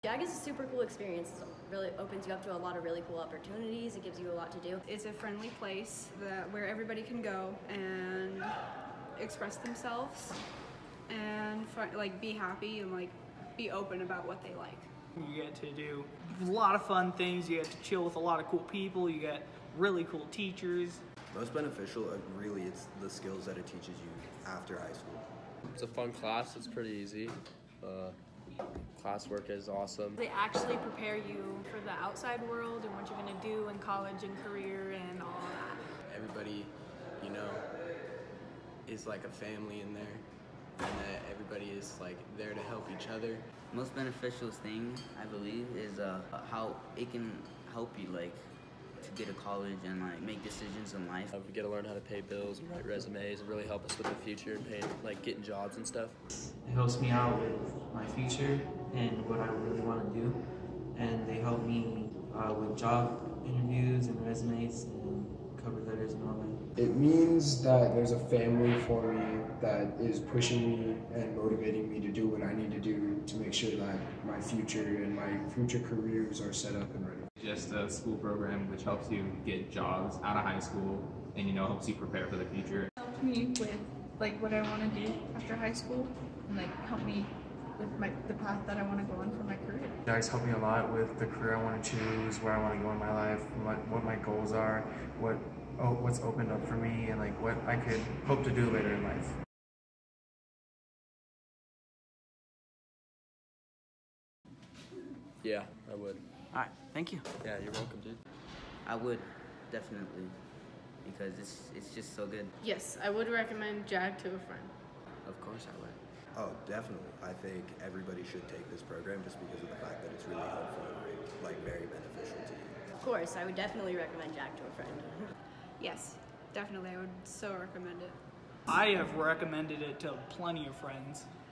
JAG is a super cool experience. It really opens you up to a lot of really cool opportunities. It gives you a lot to do. It's a friendly place where everybody can go and express themselves and be happy and be open about what they like. You get to do a lot of fun things. You get to chill with a lot of cool people. You get really cool teachers. Most beneficial, really, it's the skills that it teaches you after high school. It's a fun class. It's pretty easy. Classwork is awesome. They actually prepare you for the outside world and what you're going to do in college and career and all of that. Everybody, you know, is like a family in there, and that everybody is there to help each other. Most beneficial thing, I believe, is how it can help you to get to college and make decisions in life. We get to learn how to pay bills and write resumes and really help us with the future and getting jobs and stuff. It helps me out with my future and what I really want to do, and they help me with job interviews and resumes and cover letters and all that. It means that there's a family for me that is pushing me and motivating me to do what I need to do to make sure that my future and my future careers are set up and ready. Just a school program which helps you get jobs out of high school and helps you prepare for the future. It helped me with what I want to do after high school and help me with the path that I want to go on for my career. You guys help me a lot with the career I want to choose, where I want to go in my life, what my goals are, what's opened up for me, and what I could hope to do later in life. Yeah, I would. All right, thank you. Yeah, you're welcome, dude. I would, definitely, because it's just so good. Yes, I would recommend JAG to a friend. Of course I would. Oh, definitely. I think everybody should take this program just because of the fact that it's really helpful and very beneficial to you. Of course, I would definitely recommend JAG to a friend. Yes, definitely. I would so recommend it. I have recommended it to plenty of friends.